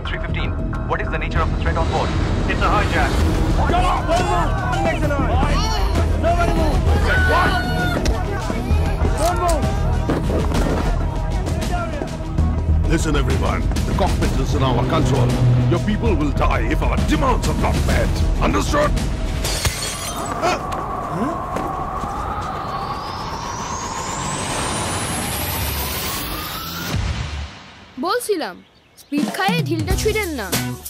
315. What is the nature of the threat on board? It's a hijack. Make the noise. Nobody move. What? Don't move. Listen, everyone. The cockpit is in our control. Your people will die if our demands are not met. Understood? বলছিলাম speed খায়ে ঢিলটা ছুঁড়েন না।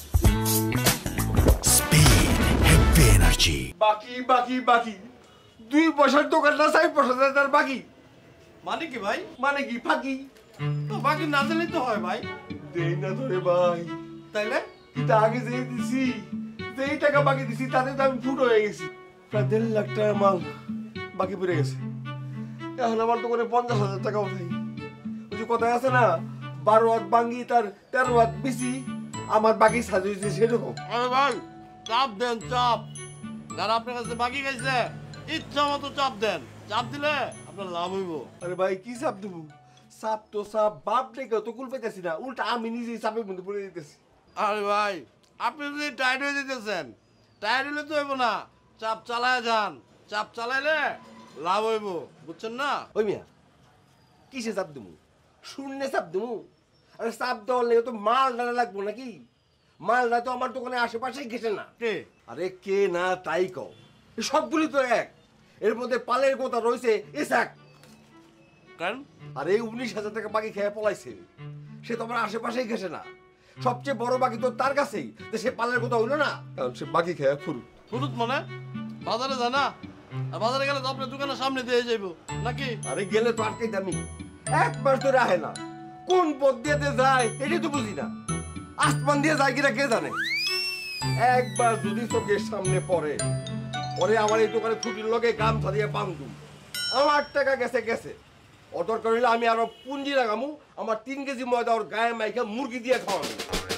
Speed, heavy energy. বাকি 2 পয়সার দোকান না 4 পয়সা তার বাকি মানে কি ভাই? মানে কি ফাঁকি তো বাকি না দিলেই তো হয় ভাই। দেই না ধরে ভাই তাইলে এটা আগে যে দিছি যেই টাকা বাকি দিছি তাতে তো আমি ফুট হয়ে গেছি প্রায় 1.5 লাখ টাকা মাল বাকি পড়ে গেছে এখন আমার দোকানে 50,000 টাকা উঠাই ওই যে কথায় আছে না 12 হাত বাঙ্গি তার 13 হাত বেশি আমার বাকি সাজিয়েছে সেরকম আরে ভাই চাপ দেন চাপ যারা আপনার কাছে বাকি গেছে ইচ্ছা মতো চাপ দেন চাপ দিলে আপনার লাভ হইব আরে ভাই কি চাপ দেবো চাপ তো চাপ বাপ ডেকে তো কুল পেতেছি না উল্টা আমি নিজেই চাপের মধ্যে পড়ে দিতেছি আরে ভাই আপনি যদি টায়ার্ড হয়ে যেতেছেন টায়ার্ড হলে তো হইব না চাপ চালায় যান চাপ চালাইলে লাভ হইব বুঝছেন না ওই মিয়া কিসে চাপ দেবো শূন্যে চাপ দেবো আরে চাপ দেওয়ার লেগে তো মাল ডানা লাগবো নাকি মাল না তো আমার দোকানে আশেপাশেই ঘেটে না কে আরে কে না তাই কও সবগুলি তো এক এর মধ্যে পালের কথা রয়েছে এসাক কেন আরে 19,000 টাকা বাকি খেয়ে পলাইছে সে তো আমার আশেপাশেই ঘেসে না সবচেয়ে বড় বাকি তো তার কাছেই তো সে পালের কথা হইলো না কারণ সে বাকি খেয়ে ফুরু ফুরুত মানে বাজারে জানা আর বাজারে গেলে তো আপনার দোকানের সামনে দিয়ে যাইব নাকি আরে গেলে তো আটকে দামি এক মাস ধরে আহে না কোন পথ দিয়ে যায় এটাই তো বুঝি না আসমান দিয়ে যায় কিনা কে জানে একবার যদি চোখের সামনে পড়ে পরে আমার এই দোকানে ছুটির লগে গাম ছাড়িয়ে বান্ধু আমার টাকা গেছে গেছে অদরকার হইলে আমি আরো পুঞ্জি লাগামু আমার 3 কেজি ময়দা ওর গায়ে মাইখা মুরগি দিয়ে খাওয়াবো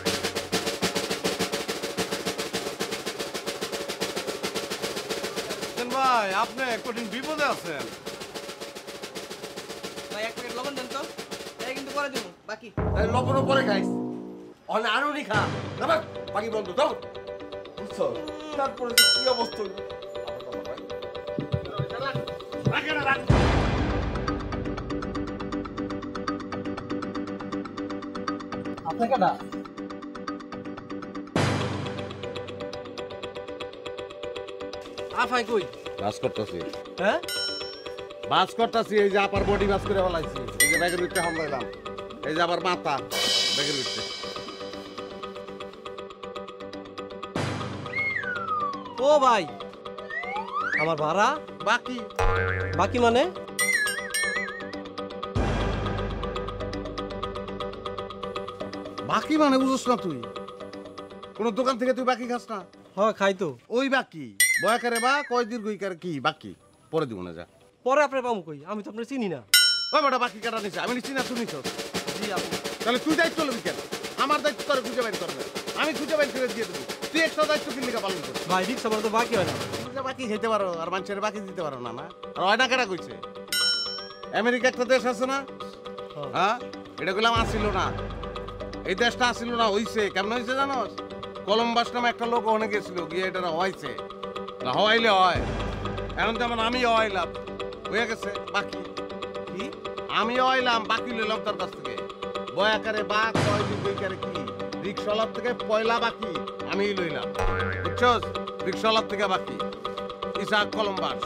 ভাই আপনি কঠিন বিপদে আছেন ভাই এক প্যাকেট লবণ দেন তো এই কিন্তু করে দেবো বাকি লবণও পরে খাইস অন আরো নি খা না বাকি বন্ধ দাও বুঝছো তারপরে কি অবস্থা হইল আপনাকে না আফাই কই বাস করতেছি হ্যাঁ বাস করতেছি এই যে আপার বডি বাস করে ফেলাইছি এই যে ব্যাগের ভিতরে হামলাইলাম এই যে আবার মাথা ব্যাগের ভিতরে ও ভাই আমার ভাড়া বাকি বাকি মানে বাকি মানে বুঝছ না তুই কোন দোকান থেকে তুই বাকি খাস না হ্যাঁ খাই তো ওই বাকি বয়াকারে বা কয় দীর্ঘইকার কি বাকি পরে দিব না যা পরে আপনার পাবো কই আমি তো আপনার চিনি না ওই বেটা বাকি কাটা নিছে আমি নিচ্ছি না তুই নিছ জি আপনি তাহলে তুই দায়িত্ব লবি কেন আমার দায়িত্ব তোর খুঁজে বের করবে আমি খুঁজে বের করে দিয়ে দেবো তুই একটা দায়িত্ব কি লিখা পালন করবি ভাই রিক্সা ভাড়া তো বাকি হয় না বাকি খেতে পারো আর মানুষের বাকি দিতে পারো না না আর হয় না কেটা কইছে আমেরিকা একটা দেশ আছে না হ্যাঁ এটা গুলাম আসিল না এই দেশটা আসিল না হইছে কেমন হয়েছে জানোস কলম্বাস নামে একটা লোক ওখানে গেছিল গিয়ে এটা হওয়াইছে না হওয়াইলে হয় এখন যেমন আমি হওয়াইলাম হয়ে গেছে বাকি কি আমি হওয়াইলাম বাকি লইলাম তার কাছ থেকে বয়াকারে বা কয় দিকারে কি রিক্সাওয়ালার থেকে পয়লা বাকি আমি লইলাম বুঝছস রিক্সাওয়ালার থেকে বাকি ইসাক কলম্বাস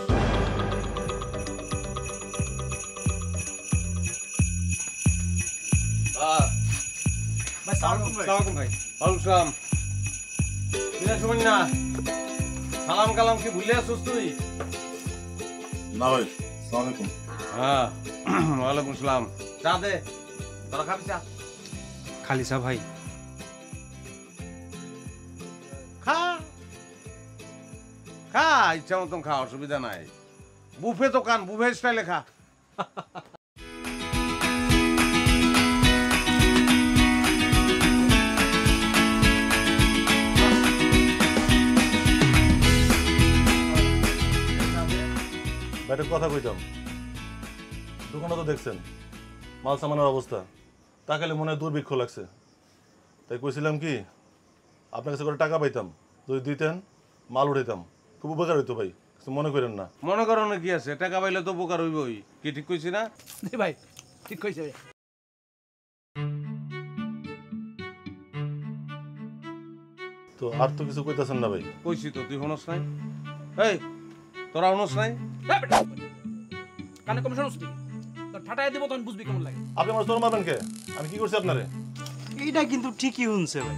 ভাই সালাম ভাই আলসাম কিনা শুন না সালাম কালাম কি ভুলে আসছিস তুই না ভাই আসসালামু আলাইকুম হ্যাঁ ওয়ালাইকুম সালাম চা দে তোরা খাবি চা খালি চা ভাই খা খা ইচ্ছা মতন খা অসুবিধা নাই বুফে দোকান বুফে স্টাইলে খা একটা কথা কইতাম দোকানটা তো দেখছেন মাল সামানের অবস্থা তাকালে মনে হয় দুর্ভিক্ষ লাগছে তো তাই কইছিলাম কি আপনার কাছে করে টাকা পাইতাম, যদি দিতেন মাল উঠাইতাম, খুব উপকার হইতো ভাই, কিছু মনে করেন না। মনে করো না কি আছে, টাকা পাইলে তো উপকার হইবই। কি ঠিক কইছি না? ভাই ঠিক কইছে। তো আর তো কিছু কইতাছেন না ভাই। কইছি তো, তুই শুনস নাই? এই তোরা শুনস নাই? কানে কম শুনস নি? তো ঠাটায় দেব তখন বুঝবি কেমন লাগে। আপনি আমার চোর মারবেন কে? আমি কি করছি আপনারে? এইটা কিন্তু ঠিকই শুনছে ভাই।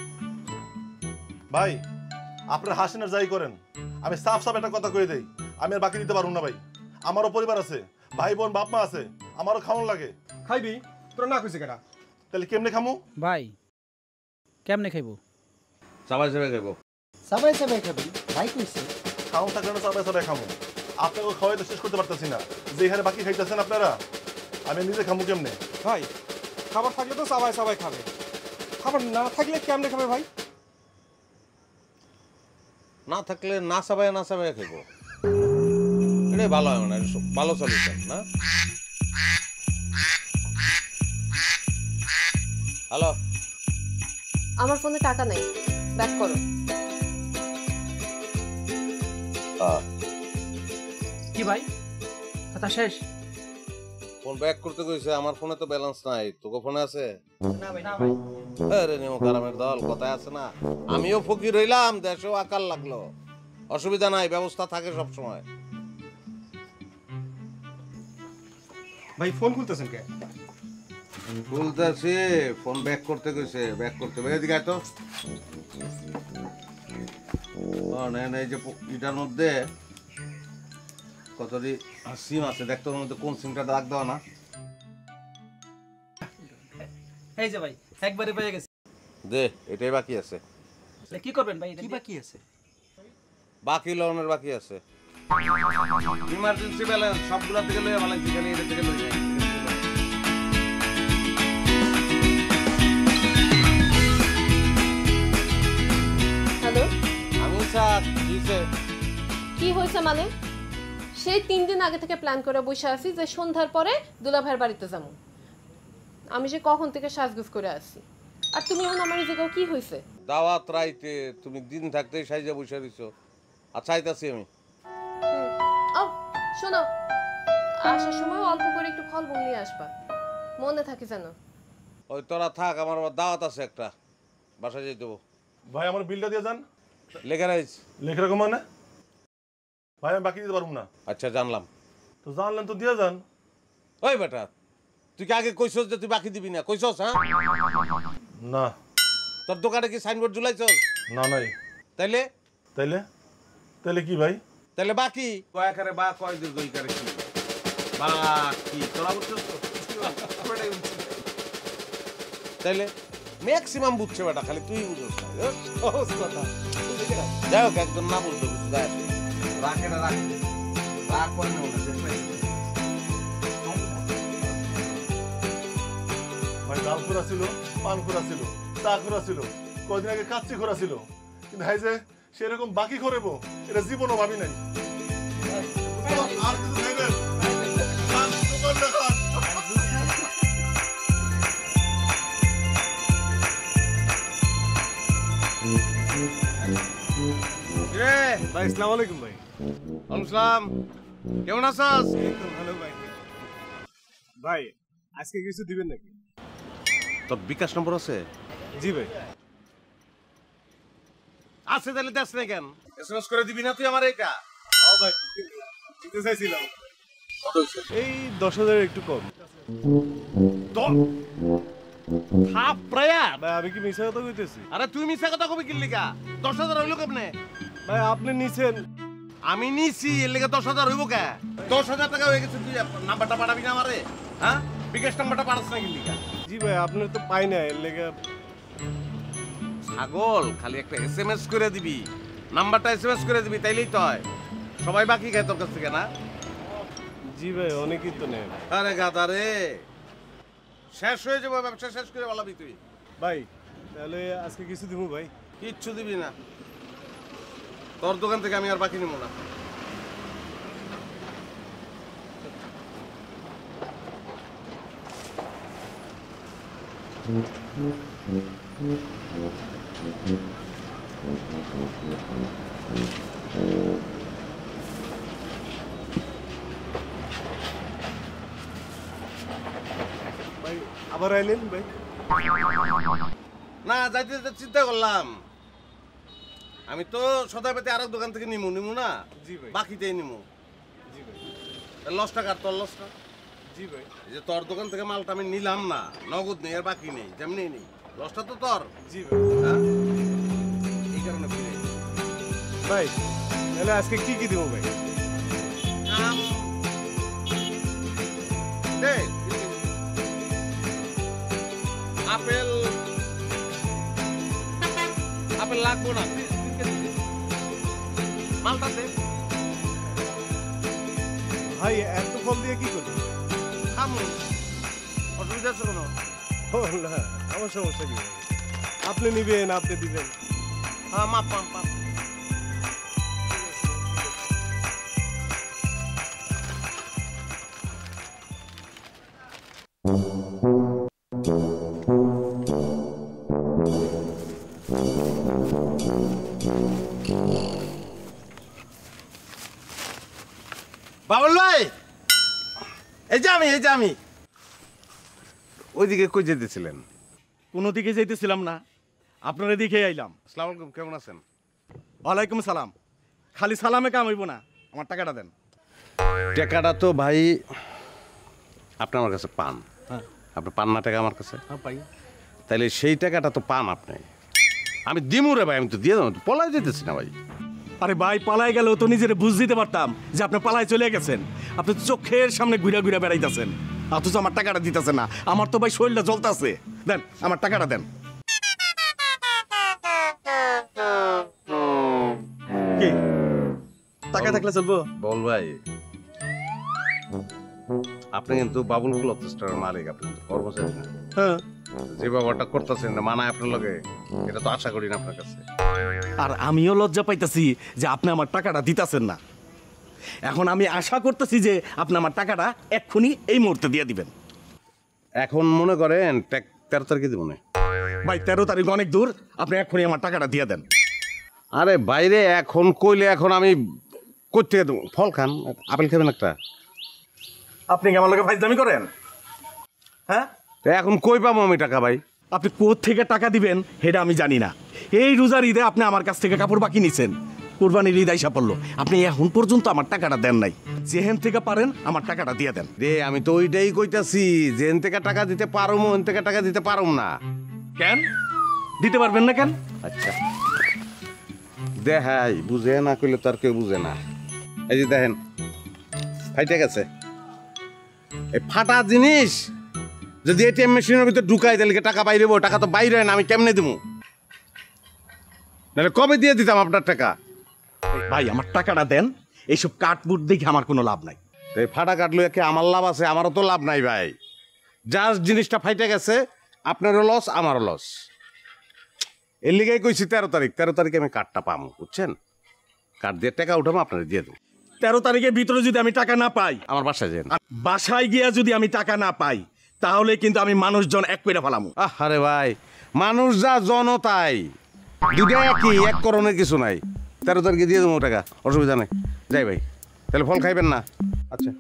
ভাই আপনার হাসিন আর যাই করেন, আমি সাফ সাফ একটা কথা কই দেই, আমি আর বাকি দিতে পারবো না ভাই। আমারও পরিবার আছে, ভাই বোন বাপ মা আছে, আমারও খাওয়ান লাগে। খাইবি তোরা না কইছে কেডা? তাহলে কেমনে খামু? ভাই কেমনে খাইবো? সবাই সবাই খাইব। সবাই সবাই খাবি ভাই কইছে। খাওয়ান থাকলে না সবাই সবাই খামু, আপনাকে খাওয়াই তো শেষ করতে পারতেছি না। যে হারে বাকি খাইতেছেন আপনারা, আমি নিজে খামু কেমনে? ভাই খাবার থাকলে তো সবাই সবাই খাবে, খাবার না থাকলে কেমনে খাবে ভাই? না থাকলে না সবাই খাইব, এটাই ভালো হয় না, ভালো সলিউশন না? হ্যালো, আমার ফোনে টাকা নেই, ব্যাক করো। কি ভাই কথা শেষ? ফোন ব্যাক করতে কইছে, আমার ফোনে তো ব্যালেন্স নাই, তোকে ফোনে আছে? না ভাই না ভাই। আরে নিমো কারামের দল, কথায় আছে না, আমিও ফকির হইলাম, দেশেও আকাল লাগলো, অসুবিধা নাই, ব্যবস্থা থাকে সব সময়। ভাই ফোন খুলতেছেন কে? খুলতেছি, ফোন ব্যাক করতে কইছে, ব্যাক করতে। ভাই এদিকে আয় তো। এই যে এটার মধ্যে কতটি সিম আছে দেখতো, ওর মধ্যে কোন সিমটা দাগ দেওয়া না? এই যে ভাই একবারে পেয়ে গেছি। দে, এটাই বাকি আছে। কি করবেন ভাই? কি বাকি আছে? বাকি লোনের বাকি আছে, ইমার্জেন্সি ব্যালেন্স সবগুলা থেকে লইয়া ভালো, যেখানে এটা থেকে লই যাই। হ্যালো, আমি স্যার দিছে। কি হয়েছে মানে? সেই 3 দিন আগে থেকে প্ল্যান করে বসে আছি যে সন্ধ্যার পরে দুলাভাইয়ের বাড়িতে যাবো। আমি যে কখন থেকে সাজগুজ করে আছি, আর তুমি এখন আমার জায়গায় কি হয়েছে? দাওয়াত রাইতে তুমি দিন থাকতেই সাইজা বসে রইছো, আর চাইতাছি আমি। ও শোনো, আসার সময় অল্প করে একটু ফলমূল নিয়ে আসবা, মনে থাকে যেন। ওই তোরা থাক, আমার আবার দাওয়াত আছে একটা, বাসায় যেতে দেবো। ভাই আমার বিলটা দিয়ে যান। লেখা রাইস। লেখা রাখো মানে? ভাই আমি বাকি দিতে পারবো না। আচ্ছা জানলাম, তো জানলেন তো দিয়ে যান। ওই বেটা, তুই কি আগে কইছস যে তুই বাকি দিবি না? কইছস? হ্যাঁ না। তোর দোকানে কি সাইনবোর্ড ঝুলাইছস? না নাই। তাইলে? তাইলে তাইলে কি ভাই? তাইলে বাকি কয়াকারে বা কয় দিন দই করে কি বাকি তোরা বুঝছস তো? তাইলে ম্যাক্সিমাম বুঝছে বেটা, খালি তুই বুঝছস না। সহজ কথা। যাই হোক, একজন না বুঝলো বুঝতে যায় রাখে না, রাখে রাখ করে নেব না। ভাই ডাল খোরা ছিল, পান খোরা ছিল, চা খোরা ছিল, কয়দিন আগে কাচ্চি খোরা ছিল, কিন্তু ভাই যে সেরকম বাকি খরেবো এটা জীবনও ভাবি নাই। আর কিছু খাইবেন? খান, দোকানটা খান। ভাই আসসালামু আলাইকুম ভাই। আসসালাম, কেমন আছিস? ভালো ভাই। ভাই আজকে কিছু দিবেন নাকি? তোর বিকাশ নম্বর আছে? জি ভাই আছে। তাহলে দেশ না কেন? এসএমএস করে দিবি না তুই আমার? এটা ও ভাই দিতে চাইছিলাম। এই 10,000 একটু কম। ভাই আমি কি মিছা কথা কইতেছি? আরে তুই মিছা কথা কবি কি লিগা? 10,000 হইলো কেমনে? ভাই আপনি নিছেন, আমি নিছি, এর লিগা 10,000 হইব কে? 10,000 টাকা হয়ে গেছে, তুই নাম্বারটা পাঠাবি না আমারে? হ্যাঁ, বিকাশ নাম্বারটা পাঠাস না কি লিগা? জি ভাই আপনার তো পাই না, এর লেগে। ছাগল, খালি একটা এসএমএস করে দিবি, নাম্বারটা এসএমএস করে দিবি, তাইলেই তো হয়। সবাই বাকি খায় তোর কাছ থেকে না? জি ভাই অনেকই তো নেন। আরে গাদা রে, শেষ হয়ে যাবে, ব্যবসা শেষ করে বলাবি তুই। ভাই তাহলে আজকে কিছু দিব ভাই? কিচ্ছু দিবি না, তোর দোকান থেকে আমি আর বাকি নিব না। ভাই আবার আইলেন ভাই? না যাইতে যেতে চিন্তা করলাম আমি তো সদাইপাতি আরেক দোকান থেকে নিমু না জি ভাই। বাকিতেই নিমু জি ভাই। লসটা কার তোর লসটা জি ভাই। এই যে তোর দোকান থেকে মালটা আমি নিলাম না নগদ নেই আর বাকি নেই যেমনি নেই লসটা তো তোর জি ভাই। হ্যাঁ এই কারণে ফিরে ভাই তাহলে আজকে কি কি দেবো ভাই? কাম দে আপেল আপেল লাগবো না মালটা দে ভাই এত ফল দিয়ে কি করবো? খামু অসুবিধা আছে কোনো ও না, আমার সমস্যা কি? আপনি নিবেন, আপনি দিবেন। হ্যাঁ মাপ মাপ মাপ বাবুল ভাই এই যে আমি ওইদিকে কই যেতেছিলেন? কোনো দিকে যাইতেছিলাম না, আপনার দিকে আইলাম। আসসালামু আলাইকুম, কেমন আছেন? ওয়ালাইকুম সালাম। খালি সালামে কাম হইব না, আমার টাকাটা দেন। টাকাটা তো ভাই আপনি আমার কাছে পান। হ্যাঁ। আপনি পান না টাকা আমার কাছে? হ্যাঁ পাই। তাইলে সেই টাকাটা তো পান আপনি। আমি দিমু রে ভাই, আমি তো দিয়ে দেবো, পলাই যেতেছি না ভাই। আরে ভাই পালাই গেলেও তো নিজের বুঝ দিতে পারতাম যে আপনি পালাই চলে গেছেন। আপনি চোখের সামনে ঘুরা ঘুরা বেড়াইতেছেন, অথচ আমার টাকাটা দিতেছে না। আমার তো ভাই শরীরটা জ্বলতেছে। দেন আমার টাকাটা দেন। কি টাকা থাকলে চলবো? বল ভাই, আপনি কিন্তু বাবুল ক্লথ স্টোরের মালিক, আপনি কিন্তু কর্মচারী না। হ্যাঁ। যে ব্যাপারটা করতেছেন মানায় আপনার লগে, এটা তো আশা করি না আপনার কাছে। আর আমিও লজ্জা পাইতেছি যে আপনি আমার টাকাটা দিতেছেন না। এখন আমি আশা করতেছি যে আপনি আমার টাকাটা এক্ষুনি এই মুহূর্তে দিয়ে দিবেন। এখন মনে করেন 13 তারিখে দিব না ভাই, 13 তারিখ অনেক দূর, আপনি এক্ষুনি আমার টাকাটা দিয়ে দেন। আরে বাইরে এখন কইলে এখন আমি করতে দেবো। ফল খান, আপেল খাবেন একটা? আপনি কি আমার লগে ফাইজলামি করেন? হ্যাঁ, এখন কই পাবো আমি টাকা ভাই? আপনি কোথা থেকে টাকা দিবেন সেটা আমি জানি না। এই রোজার ঈদে আপনি আমার কাছ থেকে কাপড় বাকি নিছেন, কুরবানির ঈদ আইসা পড়লো, আপনি এখন পর্যন্ত আমার টাকাটা দেন নাই। যেহেন থেকে পারেন আমার টাকাটা দিয়ে দেন। রে আমি তো ওইটাই কইতাছি, যেহেন থেকে টাকা দিতে পারুম ওখান থেকে টাকা দিতে পারুম না। কেন দিতে পারবেন না কেন? আচ্ছা দেখাই, বুঝে না কইলে তো আর কেউ বুঝে না। এই যে দেখেন ফাইটে গেছে, এই ফাটা জিনিস যদি এটিএম মেশিনের ভিতরে ঢুকাই তাহলে কি টাকা বাইরে হবো? টাকা তো বাইরে হয় না, আমি কেমনে দেবো? তাহলে কবে দিয়ে দিতাম আপনার টাকা? ভাই আমার টাকাটা দেন, এইসব কাঠবুট দেখে আমার কোনো লাভ নাই। এই ফাটা কাটলো একে আমার লাভ আছে? আমারও তো লাভ নাই ভাই। জাস্ট জিনিসটা ফাইটে গেছে, আপনারও লস আমারও লস। এর লিগেই কইছি 13 তারিখ। 13 তারিখে আমি কার্ডটা পাবো, বুঝছেন? কার্ড দিয়ে টাকা উঠাবো, আপনার দিয়ে দেবো। 13 তারিখের ভিতরে যদি আমি টাকা না পাই, আমার বাসায় যান। বাসায় গিয়া যদি আমি টাকা না পাই, তাহলে কিন্তু আমি মানুষজন এক করে ফেলামু। আরে ভাই, মানুষ যা জনতাই দুটা একই, এক করণের কিছু নাই। 13 তারিখে দিয়ে দেবো টাকা, অসুবিধা নেই। যাই ভাই, তাহলে ফল খাইবেন না? আচ্ছা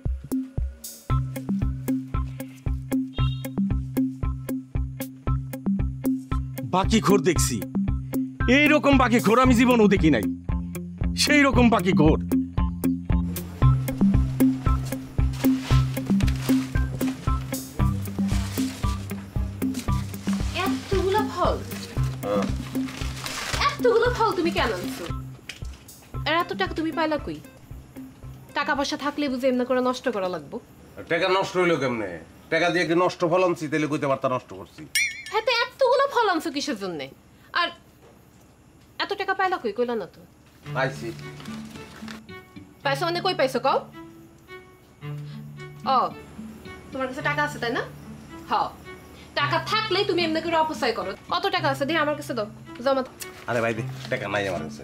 বাকি ঘোর দেখছি, এইরকম বাকি ঘোর আমি জীবনেও দেখি নাই। সেই রকম বাকি ঘোর। এতগুলো ফল, এতগুলো ফল তুমি কেন আনছো? আর এত টাকা তুমি পাইলা কই? টাকা পয়সা থাকলে বুঝে এমনি করে নষ্ট করা লাগবো। টাকা নষ্ট হইলো কেমনে? টাকা দিয়ে কি নষ্ট ফল আনছি? তাহলে কইতে পারতা নষ্ট করছি। হ্যাঁ, তো এতগুলো ফল আনছো কিসের জন্যে? আর এত টাকা পাইলা কই? কইলা না তো। পাইছি। পাইছো মানে কই পাইছো কও? ও, তোমার কাছে টাকা আছে তাই না? হ্যাঁ, টাকা থাকলেই তুমি এমনি করে অপচয় করো। কত টাকা আছে দিয়ে আমার কাছে দাও, জমা। আরে ভাই টাকা নাই আমার কাছে।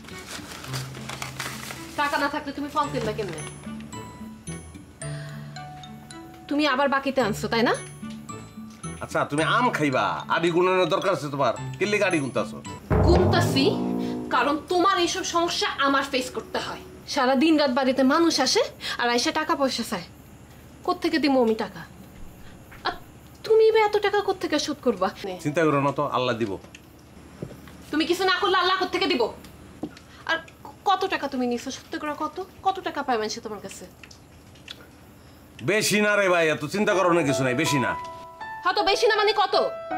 টাকা না থাকলে তুমি ফল কিনবা কেমনে? তুমি আবার বাকিতে আনছো তাই না? আচ্ছা তুমি আম খাইবা, আডি গুনানোর দরকার আছে তোমার? কিল্লি গাড়ি গুনতাছো? গুনতাছি কারণ তোমার এইসব সমস্যা আমার ফেস করতে হয়। সারা দিন রাত বাড়িতে মানুষ আসে আর আইসা টাকা পয়সা চায়, কোত্থেকে দিব আমি টাকা? আর তুমি এত টাকা কোত্থেকে শোধ করবা? চিন্তা করো না তো, আল্লাহ দিব। তুমি কিছু না করলে আল্লাহ কোত্থেকে দিব? আর কত টাকা তুমি নিছো সত্যি করে? কত টাকা পায় মানুষ তোমার কাছে? বেশি না রে ভাই, এত চিন্তা করো না, কিছু নাই, বেশি না। হয়তো বেশি না মানে কত?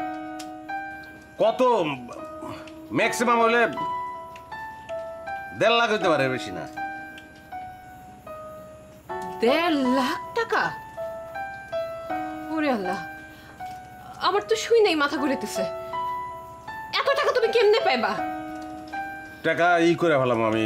কত ম্যাক্সিমাম হলে 1.5 লাখ হইতে পারে, বেশি না। 1.5 লাখ টাকা? ওরে আল্লাহ, আমার তো শুই নাই, মাথা ঘুরেতেছে। এত টাকা তুমি কেমনে পাইবা? টাকা করে ফেলাম আমি,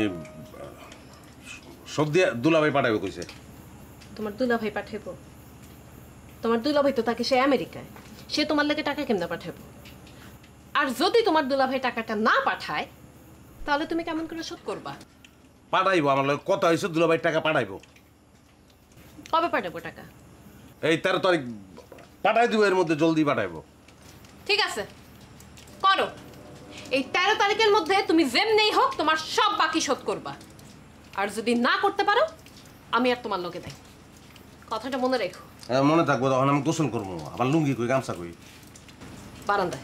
সব দিয়ে দুলাভাই পাঠাবে কইছে। তোমার দুলাভাই পাঠাবো? তোমার দুলাভাই তো থাকে সে আমেরিকায়, সে তোমার লাগে টাকা কেমনে পাঠাবো? আর যদি তোমার দুলাভাই টাকাটা না পাঠায় তাহলে তুমি কেমন করে শোধ করবা? পাঠাইবো, আমার লগে কথা হয়েছে, দুলাভাই টাকা পাঠাইবো। কবে পাঠাবো টাকা? এই 13 তারিখ পাঠাই দিব, এর মধ্যে জলদি পাঠাইবো। ঠিক আছে, করো। এই 13 তারিখের মধ্যে তুমি যেমনেই হোক তোমার সব বাকি শোধ করবা। আর যদি না করতে পারো আমি আর তোমার লোকে দেই, কথাটা মনে রেখো। মনে থাকবো, তখন আমি গোসল করবো, আবার লুঙ্গি কই, গামছা কই? বারান্দায়।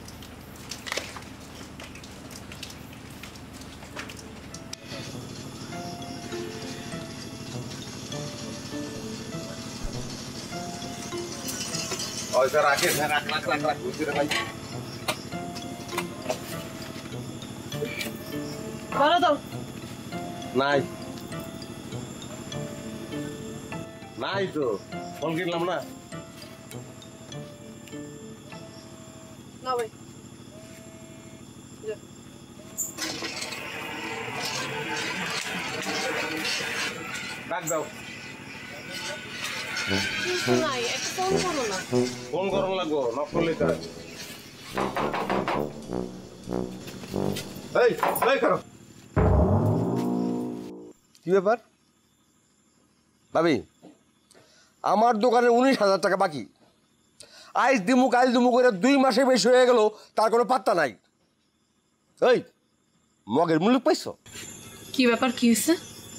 নাই নাই তো, ফল কিনলাম না। না ভাই, ডাক দাও। নাই, একটা ফোন করো না। ফোন করুন লাগবো, নক করলে কাজ। এই করো। কি ব্যাপার ভাবি? আমার দোকানে 19,000 টাকা বাকি। আইস দিমু কাল দিমু করে 2 মাসে বেশি হয়ে গেল, তার কোনো পাত্তা নাই। এই মগের মূল্য পাইছো? কি ব্যাপার, কি হয়েছে?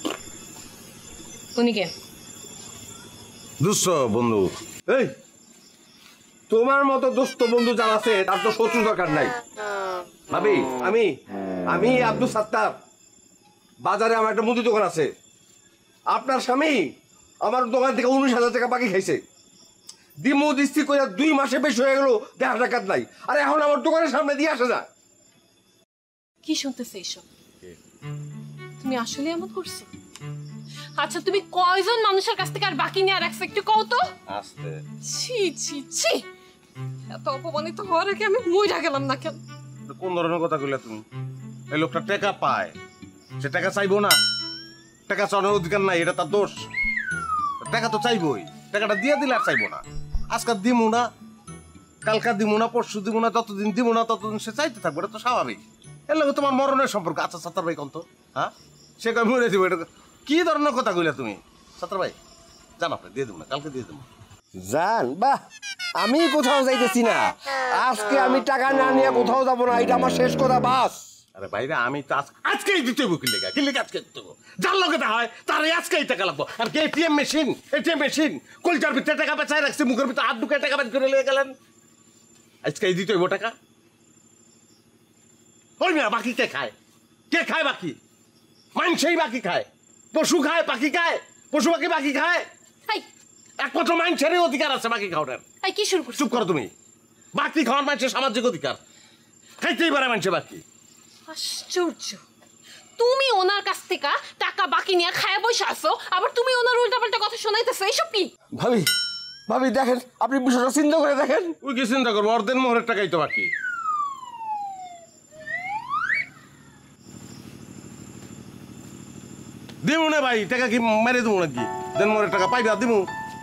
উনি কে? দুষ্ট বন্ধু। এই তোমার মতো দোস্ত বন্ধু যারা আছে তার তো শত্রু দরকার নাই ভাবি। আমি আব্দুল সাত্তার, বাজারে আমার একটা মুদি দোকান আছে। আপনার স্বামী আমার দোকান থেকে 19,000 টাকা বাকি খাইছে। দিমু দিস্তি করে 2 মাসে বেশি হয়ে গেল, দেখা টাকাত নাই। আর এখন আমার দোকানের সামনে দিয়ে আসে না। কি শুনতেছে এইসব? তুমি আসলে এমন করছো? আচ্ছা তুমি কয়জন মানুষের কাছ থেকে আর বাকি নিয়ে রাখছো একটু কও তো? আস্তে। ছি ছি ছি, এত অপমানিত হওয়ার আগে আমি মইরা গেলাম না কেন? কোন ধরনের কথা কইলা তুমি? এই লোকটা টাকা পায়, সে টাকা চাইবো না? টাকা চাওয়ার অধিকার নাই, এটা তার দোষ। টাকা তো চাইবই, টাকাটা দিয়ে দিলে আর চাইবো না। আজকাল দিমু না, কালকা দিমু না, পরশু দিমু না, যতদিন দিমু না ততদিন সে চাইতে থাকবে, এটা তো স্বাভাবিক। এর লগে তোমার মরণের সম্পর্ক। আচ্ছা সাত্তার ভাই, কোন তো হ্যাঁ সে কয় মরে দিব, এটা কি ধরনের কথা কইলা তুমি? সাত্তার ভাই জান, আপনি দিয়ে দেবো না, কালকে দিয়ে দেবো। জান বাহ, আমি কোথাও যাইতেছি না। আজকে আমি টাকা না নিয়ে কোথাও যাবো না, এটা আমার শেষ কথা, বাস। আরে ভাইরা, আমি তো আজকেই দিতে হইব। কিল্লে আজকে দিতে হইব। যার লগে হয় তার আজকেই টাকা লাগবো। আর কি এটিএম মেশিন কলজার ভিতরে টাকা বেচায় রাখছি, মুখের ভিতরে হাত ঢুকে টাকা বের করে লিয়ে গেলেন। আজকেই দিতে হইব টাকা। ওই মিয়া, বাকি কে খায়? কে খায় বাকি? মানুষই বাকি খায়, পশু খায়, পাখি খায়, পশু পাখি বাকি খায়। একমাত্র মানুষেরই অধিকার আছে বাকি খাওয়ার। কি শুরু করছো? চুপ করো তুমি। বাকি খাওয়ার মানুষের সামাজিক অধিকার, খাইতেই পারে মানুষের বাকি। আশ্চর্য, তুমি ওনার কাছ থেকে টাকা বাকি নিয়ে খায়া বসে আসো, আবার তুমি ওনার উল্টাপাল্টা কথা শোনাইতেছো, এইসব কি? ভাবি দেখেন, আপনি বিষয়টা চিন্তা করে দেখেন। ওই কি চিন্তা করবো? অর্ধেক মোহরের টাকাই তো বাকি। দিমু না ভাই, টাকা কি মেরে দেবো নাকি? দেন মোহরের টাকা পাইবা, দিমু।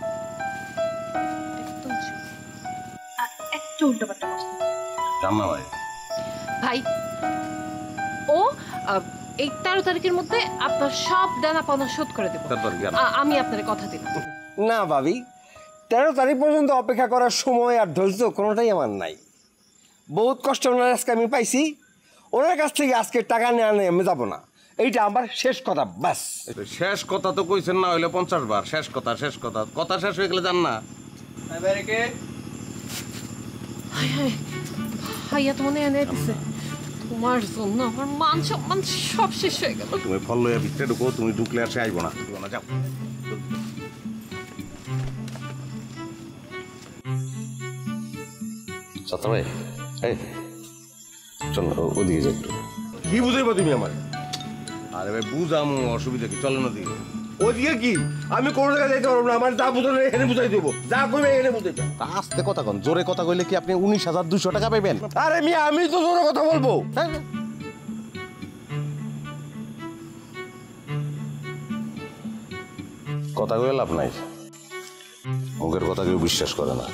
একটু উল্টাপাল্টা কথা জানা ভাই। ভাই, ও এই 13 তারিখের মধ্যে আপনার সব দেনা পাওনা শোধ করে দেব। আমি আপনার কথা দিলাম। না ভাবি, 13 তারিখ পর্যন্ত অপেক্ষা করার সময় আর ধৈর্য কোনোটাই আমার নাই। বহুত কষ্ট ওনার আজকে আমি পাইছি, ওনার কাছ থেকে আজকে টাকা নেওয়া নেই আমি যাবো না, এইটা আমার শেষ কথা। বাস শেষ কথা তো কইছেন না হইলে 50 বার শেষ কথা কথা শেষ হয়ে গেলে জান না। ভাইয়া তো মনে এনে দিছে, তোমার জন্য আমার মান সম্মান সব শেষ হয়ে গেল। তুমি ফল লইয়া ভিতরে ঢুকো, তুমি ঢুকলে আর সে আইব না, যাও। ছাত্র ভাই, এই চলো ওদিকে যাই একটু। কি বুঝাইবা তুমি আমার? আরে ভাই বুঝামু, অসুবিধা কি, চলেন ওদিকে। ওদিকে কি? আমি কোনো জায়গায় যাইতে পারবো না, আমার যা বুঝানো এখানে বুঝাই দেবো, যা করবে এখানে বুঝাইবে। আস্তে কথা কন, জোরে কথা কইলে কি আপনি 19,200 টাকা পাইবেন? আরে মিয়া আমি তো জোরে কথা বলবো। কথা কইলে লাভ নাই, মুখের কথা কেউ বিশ্বাস করে না।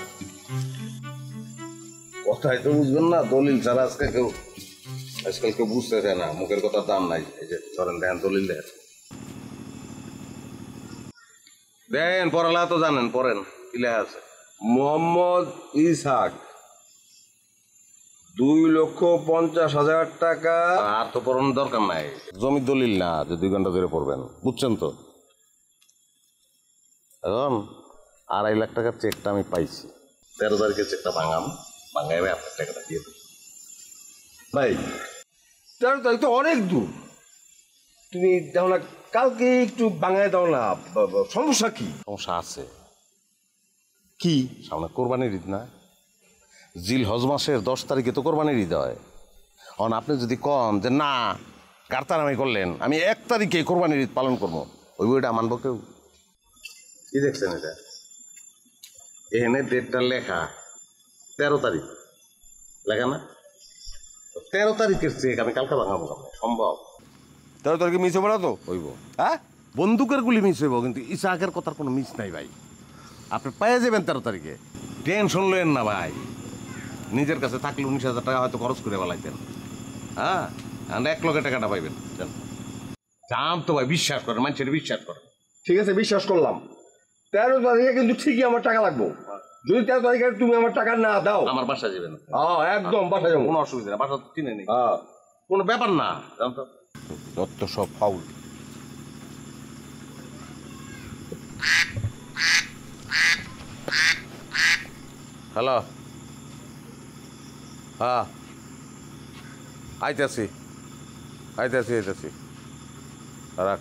কথাই তো বুঝবেন না, দলিল ছাড়া আজকাল কেউ বুঝতে চায় না, মুখের কথার দাম নাই। এই যে চলেন দেখেন দলিল দেন পড়ালা তো জানেন, পড়েন কি লেখা আছে। মোহাম্মদ ইসহাক 2,50,000 টাকা। আর তো পড়ানোর দরকার নাই, জমির দলিল না যে 2 ঘন্টা ধরে পড়বেন, বুঝছেন তো। এখন 2.5 লাখ টাকার চেকটা আমি পাইছি, 13 তারিখের চেকটা ভাঙাই আপনার টাকাটা দিয়ে দেবো। ভাই 13 তারিখ তো অনেক দূর, তুমি দাও না, কালকে একটু বাঙায় দাও না। সমস্যা কি? সমস্যা আছে। কি? সামনে কোরবানির ঈদ না, জিল হজ মাসের 10 তারিখে তো কোরবানির ঈদ হয়। এখন আপনি যদি কন যে না কারতারামি করলেন, আমি 1 তারিখে কোরবানির ঈদ পালন করবো, ওই বইটা মানবো কেউ? কি দেখছেন এটা? এখানে ডেটটা লেখা 13 তারিখ লেখা না, 13 তারিখের চেক আমি কালকে ভাঙাবো, সম্ভব? 13 তারিখে মিস হবে না তো? হইব। হ্যাঁ, বন্দুকের গুলি মিস হইব, কিন্তু ইসাহাকের কথার কোনো মিস নাই ভাই। আপনি পেয়ে যাবেন 13 তারিখে, টেনশন লইেন না ভাই। নিজের কাছে থাকলে 19,000 টাকা হয়তো খরচ করে বেলাইতেন। হ্যাঁ, 1 লক্ষ টাকাটা পাইবেন। জান তো ভাই, বিশ্বাস করেন, মানুষের বিশ্বাস করেন। ঠিক আছে, বিশ্বাস করলাম। 13 তারিখে কিন্তু ঠিকই আমার টাকা লাগবে। যদি 13 তারিখে তুমি আমার টাকা না দাও, আমার বাসা যাবেন। একদম বাসা যাবো, কোনো অসুবিধা নেই, বাসা তো চিনে নেই, কোনো ব্যাপার না। জানতো যত সব ফাউল। হ্যালো, হ্যাঁ আইতাছি। রাখ।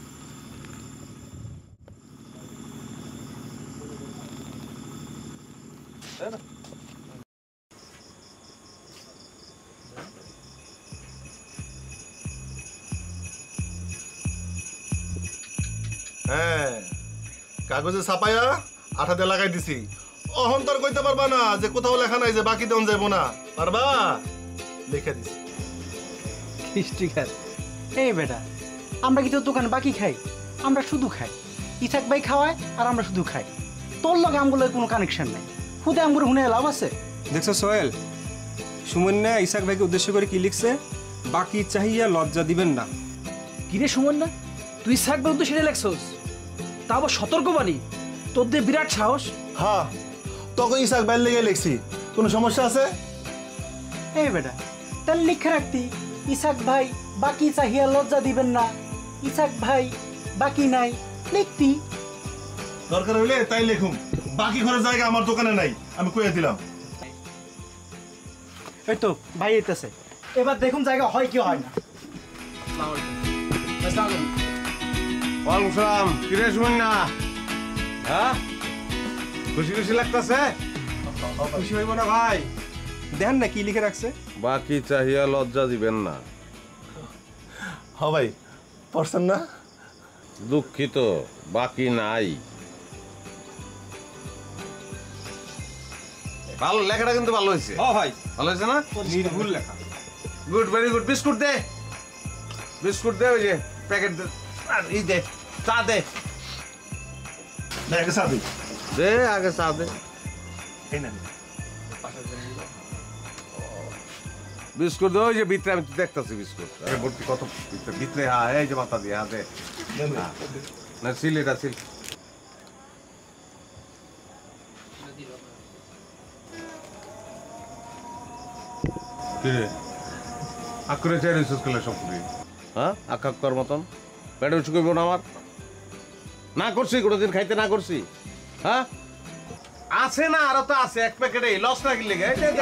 হ্যাঁ, কাগজে ছাপাইয়া আঠাতে লাগাই দিছি। অহন তোর কইতে পারবা না যে কোথাও লেখা নাই যে বাকি দেন যাইব না, পারবা? লিখে দিছি। স্টিকার। এই বেটা, আমরা কি তোর দোকানে বাকি খাই? আমরা শুধু খাই। ইসাক ভাই খাওয়ায় আর আমরা শুধু খাই। তোর লগে আমগুলোর কোনো কানেকশন নাই। খুদে আমগুলো শুনে লাভ আছে? দেখছো সোহেল, সুমন্যা ইসাক ভাইকে উদ্দেশ্য করে কি লিখছে? বাকি চাহিয়া লজ্জা দিবেন না। কিরে সুমন্যা, তুই ইসাক ভাই উদ্দেশ্যে লেখছস? তা আবার সতর্কবাণী, তোর দিয়ে বিরাট সাহস। হ্যাঁ, তখন ইসাক বাইর লেগে লিখছি। কোনো সমস্যা আছে? এই বেটা, তাহলে লিখে রাখতি ইসাক ভাই বাকি চাহিয়া লজ্জা দিবেন না, ইসাক ভাই বাকি নাই, লিখতি। দরকার হইলে তাই লিখুম, বাকি ঘরের জায়গা আমার দোকানে নাই, আমি কইয়া দিলাম। এই তো ভাই এতেছে, এবার দেখুন জায়গা হয় কি হয় না। ওয়ালাইকুম সালাম। কিরে সুমন্যা, হ্যাঁ খুশি লাগতেছে? খুশি হইব না ভাই? দেখেন না কি লিখে রাখছে। বাকি চাহিয়া লজ্জা দিবেন না। হ্যাঁ ভাই, পড়ছেন না? দুঃখিত, বাকি নাই। ভালো লেখাটা কিন্তু ভালো হয়েছে। হ্যাঁ ভাই, ভালো হয়েছে না? নির্ভুল লেখা। Good, very good. বিস্কুট দে, ওই যে প্যাকেট দে, আর এই দে, চা দে। আগে চা দিই। দে, আগে চা দে। এই নেন বিস্কুট দে, ওই যে ভিতরে আমি দেখতেছি বিস্কুট ভর্তি কত ভিতরে। হ্যাঁ, এই যে মাথা দিয়ে, হাতে না সিল, এটা সিল। কিরে আকুরে চাই রিসার্চ করলে সব করি হ্যাঁ আকাক্কর মতন পেটে উঁচু করবো না আমার না করছি কোনোদিন খাইতে না করছি হ্যাঁ আছে না আরো তো আছে এক প্যাকেটে লস না কিনলে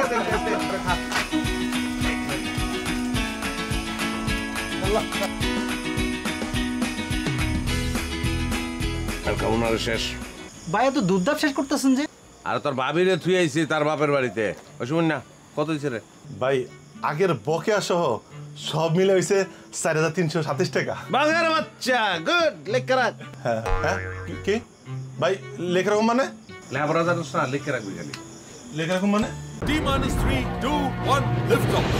কেমন আর শেষ ভাইয়া তো দুধ দাপ শেষ করতেছেন যে আর তোর ভাবিরে থুই আইছি তার বাপের বাড়িতে ওই শুন না কত হয়েছে রে ভাই আগের বকেয়া সহ সব মিলে হয়েছে 4,327 টাকা বাঘের বাচ্চা গুড লেখা রাখ হ্যাঁ হ্যাঁ কি ভাই লেখা রাখুন মানে লেখাপড়া জানোস না লেখা রাখবি খালি লেখা রাখুন মানে T-3, 2, 1, lift off.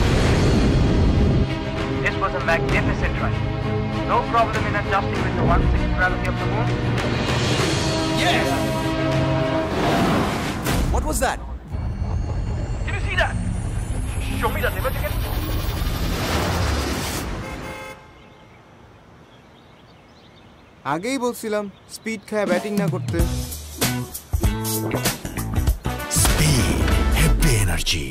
This was a magnificent ride. No problem in adjusting with the 1/6 gravity of the moon? Yes! What was that? Did you see that? Show me the limit again. আগেই বলছিলাম speed খায় batting না করতে Speed, heavy energy.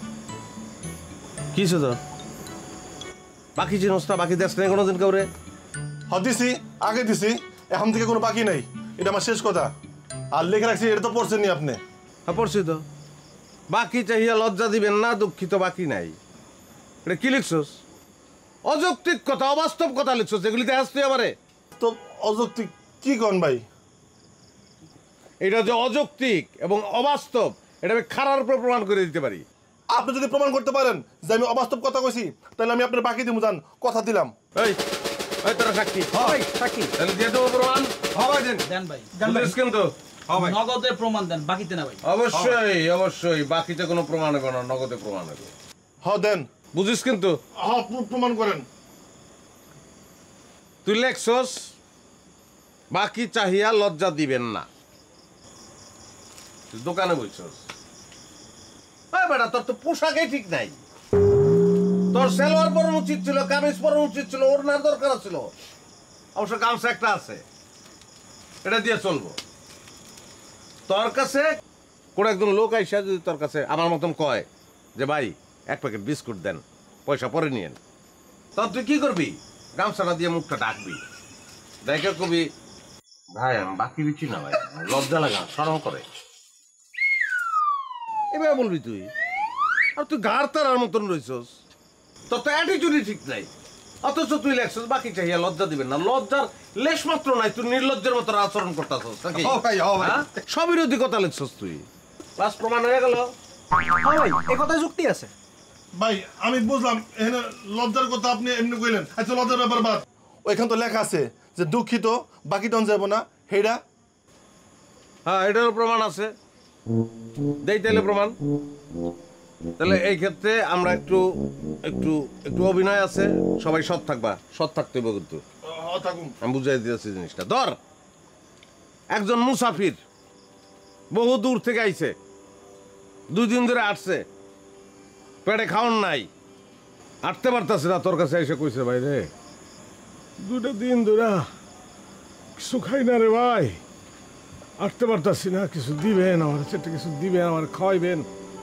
কিছু তো বাকি জিনিস তো বাকি দেশ নেই কোনোদিন কাউরে দিছি আগে দিছি এখন থেকে কোনো বাকি নাই এটা আমার শেষ কথা আর লেখা রাখছি এটা তো পড়ছেননি আপনি হ্যাঁ পড়ছি তো বাকি চাহিয়া লজ্জা দিবেন না দুঃখিত বাকি নাই এটা কি লিখছস অযৌক্তিক কথা অবাস্তব কথা লিখছস এগুলিতে হাস তুই আমারে তো অযৌক্তিক কি কন ভাই এটা যে অযৌক্তিক এবং অবাস্তব এটা আমি খারার উপর প্রমাণ করে দিতে পারি আপনি যদি প্রমাণ করতে পারেন যে আমি অবাস্তব কথা কইছি তাহলে আমি আপনার বাকি দিব জান কথা দিলাম এই এই তোরা সাক্ষী ভাই সাক্ষী তাহলে দিয়ে দেবো প্রমাণ হয় দেন ভাই বুঝিস কিন্তু নগদে প্রমাণ দেন বাকিতে না ভাই অবশ্যই অবশ্যই বাকিতে কোনো প্রমাণ হবে না নগদে প্রমাণ হবে দেন বুঝিস কিন্তু প্রমাণ করেন তুই লেখছস বাকি চাহিয়া লজ্জা দিবেন না তুই দোকানে বলছস বেটা তোর তো পোশাকই ঠিক নাই তোর সেলোয়ার পরানো উচিত ছিল কামিজ পরানো উচিত ছিল ওড়নার দরকার ছিল অবশ্য গামছা একটা আছে এটা দিয়ে চলবো তোর কাছে কোন একজন লোক আইসা যদি তোর কাছে আমার মতন কয় যে ভাই এক প্যাকেট বিস্কুট দেন পয়সা পরে নিয়েন তখন তুই কি করবি গামছাটা দিয়ে মুখটা ডাকবি দেখে কবি ভাই আমি বাকি দিচ্ছি না ভাই লজ্জা লাগা সরম করে এবার বলবি তুই আর তুই গার তারার মতন রইছস তোর তো অ্যাটিটিউডই ঠিক নাই অথচ তুই লেখছস বাকি চাহিয়া লজ্জা দিবেন না লজ্জার লেশ মাত্র নাই তুই নির্লজ্জের মতো আচরণ করতেছস নাকি সবিরোধী কথা লেখছস তুই বাস প্রমাণ হয়ে গেল ভাই এই কথায় যুক্তি আছে ভাই আমি বুঝলাম এখানে লজ্জার কথা আপনি এমনি কইলেন আচ্ছা লজ্জার ব্যাপার বাদ ওইখানে তো লেখা আছে যে দুঃখিত বাকি টন যাব না হেডা হ্যাঁ এটারও প্রমাণ আছে দেই তাহলে প্রমাণ তাহলে এই ক্ষেত্রে আমরা একটু একটু একটু অভিনয় আছে সবাই সৎ থাকবা সৎ থাকতে হবে কিন্তু আমি বুঝাই দিয়েছি জিনিসটা ধর একজন মুসাফির বহু দূর থেকে আইছে 2 দিন ধরে আসছে পেটে খাওয়ান নাই আটতে পারতাছে না তোর কাছে এসে কইছে ভাই রে 2 দিন ধরে কিছু খাই না রে ভাই আটতে পারতাছি না কিছু দিবেন আমার সেটা কিছু দিবেন আমার খাওয়াইবেন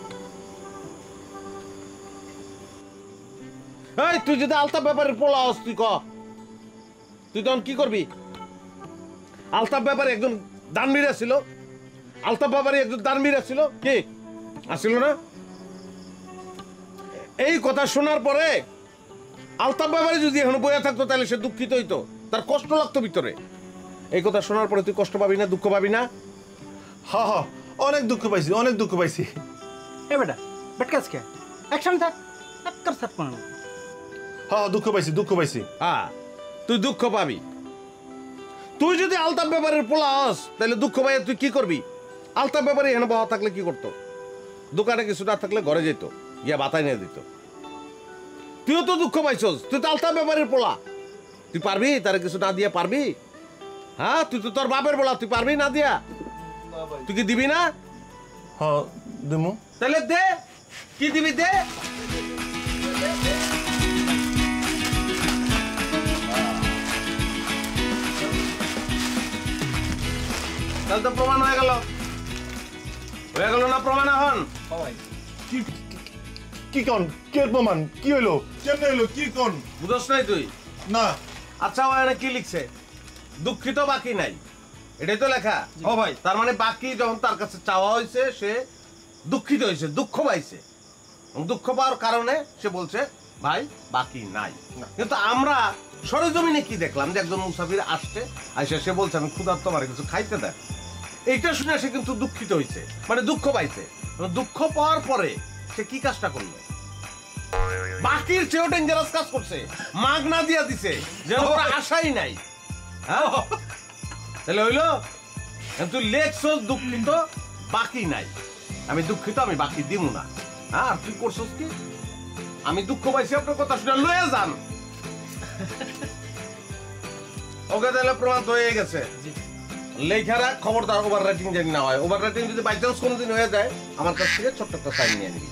এই তুই যদি আলতাফ ব্যাপারের পোলা হস তুই তখন কি করবি আলতাফ ব্যাপারে একজন দানবীরা ছিল আলতাফ ব্যাপারে একজন দানবীরা ছিল কি আসছিল না এই কথা শোনার পরে আলতাফ ব্যাপারে যদি এখন বইয়া থাকতো তাহলে সে দুঃখিত হইতো তার কষ্ট লাগতো ভিতরে এই কথা শোনার পরে তুই কষ্ট পাবি না দুঃখ পাবি না হ্যাঁ অনেক দুঃখ পাইছি এ বেটা বেটকাজ কে একসাথে থাক একবার সাপ করো দুঃখ পাইছি হ্যাঁ তুই দুঃখ পাবি তুই যদি আলতাফ ব্যাপারের পোলা হস তাহলে দুঃখ পাইয়া তুই কি করবি আলতাফ ব্যাপারে এখানে বাবা থাকলে কি করতো দোকানে কিছু না থাকলে ঘরে যেত গিয়া বাতায় নিয়ে দিত তুইও তো দুঃখ পাইছস তুই তো আলতাফ ব্যাপারের পোলা তুই পারবি তারা কিছু না দিয়ে পারবি হ্যাঁ তুই তো তোর বাপের বলা তুই পারবি না দিয়া তুই কি দিবি না হ্যাঁ দিমু তাহলে দে কি দিবি দে তাহলে তো প্রমাণ হয়ে গেল না প্রমাণ এখন কি কোন কে প্রমাণ কি হইলো কেমনে হইলো কি কোন বুঝছ নাই তুই না আচ্ছা ও এখানে কি লিখছে দুঃখিত বাকি নাই এটাই তো লেখা ও ভাই তার মানে বাকি যখন তার কাছে চাওয়া হয়েছে সে দুঃখিত হয়েছে দুঃখ পাইছে দুঃখ পাওয়ার কারণে সে বলছে ভাই বাকি নাই কিন্তু আমরা সরেজমিনে কি দেখলাম যে একজন মুসাফির আসছে আইসা সে বলছে আমি ক্ষুধার্ত আমার কিছু খাইতে দেয় এইটা শুনে সে কিন্তু দুঃখিত হয়েছে মানে দুঃখ পাইছে দুঃখ পাওয়ার পরে সে কি কাজটা করলো বাকির চেয়েও ডেঞ্জারাস কাজ করছে মাগ না দিয়া দিছে যেন ওরা আশাই নাই হ্যাঁ তাহলে হইলো তুই লেখছস দুঃখিত বাকি নাই আমি দুঃখিত আমি বাকি দিব না হ্যাঁ আর তুই করছস কি আমি দুঃখ পাইছি আপনার কথা শুনে লয়ে যান ওকে তাহলে প্রমাণ তো হয়ে গেছে লেখারা খবরদার ওভার রাইটিং জানি না হয় ওভার রাইটিং যদি বাই চান্স কোনোদিন হয়ে যায় আমার কাছ থেকে ছোট্ট একটা সাইন নিয়ে নিবি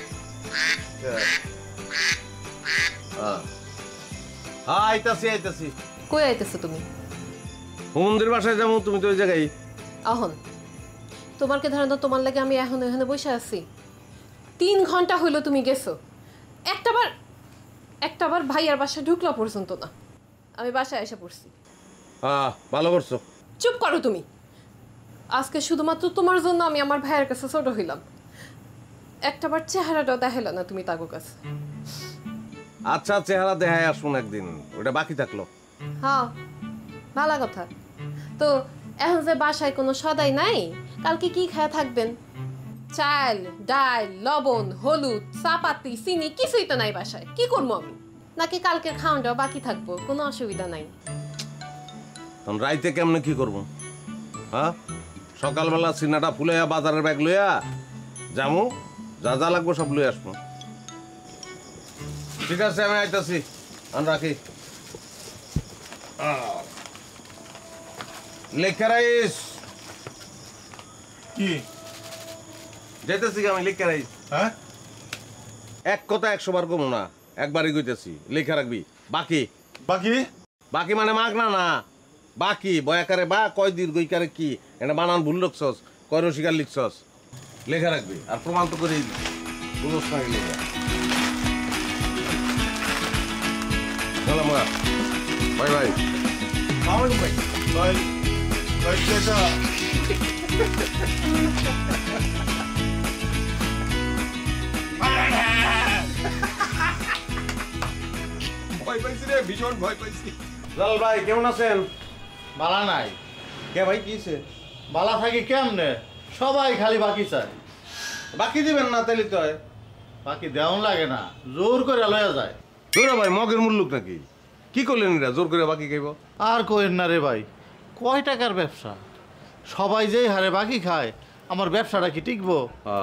আইতাছি কই আইতেছো তুমি হুমন্দির বাসায় যাবো তুমি তো ওই জায়গায় আহন তোমার কে ধরেন তো তোমার লাগে আমি এখন এখানে বসে আছি 3 ঘন্টা হইলো তুমি গেছো একটাবার ভাইয়ার বাসায় ঢুকলা পর্যন্ত না আমি বাসায় এসে পড়ছি ভালো করছো চুপ করো তুমি আজকে শুধুমাত্র তোমার জন্য আমি আমার ভাইয়ের কাছে ছোট হইলাম একটাবার চেহারাটা দেখাইল না তুমি তাগো কাছে আচ্ছা চেহারা দেখায় আসুন একদিন ওটা বাকি থাকলো হ্যাঁ ভালো কথা তো এখন যে বাসায় কোনো সদাই নাই কালকে কি খায়া থাকবেন চাল ডাল লবণ হলুদ চাপাতি চিনি কিছুই তো নাই বাসায় কি করবো আমি নাকি কালকের খাওয়াটাও বাকি থাকবো কোনো অসুবিধা নাই রাইতে কেমনে কি করবো হ্যাঁ সকালবেলা সিনাটা ফুলাইয়া বাজারের ব্যাগ লইয়া যামু যা যা লাগবো সব লই আসবো ঠিক আছে আমি আইতাছি আমি রাখি লেখা রাইস কি যেতেছি আমি লেখা রাইস হ্যাঁ এক কথা 100 বার কমু না একবারই কইতেছি লেখা রাখবি বাকি বাকি বাকি মানে মাগনা না বাকি বয়াকারে বা কয় দীর্ঘইকারে কি এটা বানান ভুল লিখছস কয় রসিকার লিখছস লেখা রাখবি আর প্রমাণ তো করেই বুঝছ না লেখা চলো মা বাই বাই ভাই ভাই ভাই চাচা ভয় পাইছি রে ভীষণ ভয় পাইছি লাল ভাই কেমন আছেন বালা নাই কে ভাই কিছে বালা থাকি কেমনে সবাই খালি বাকি চায় বাকি দিবেন না তাহলে তো বাকি দেওয়ান লাগে না জোর করে লয়া যায় তোরা ভাই মগের মূল্যক নাকি কি করলেন এরা জোর করে বাকি খাইব আর কইেন না রে ভাই কয় টাকার ব্যবসা সবাই যেই হারে বাকি খায় আমার ব্যবসাটা কি টিকবো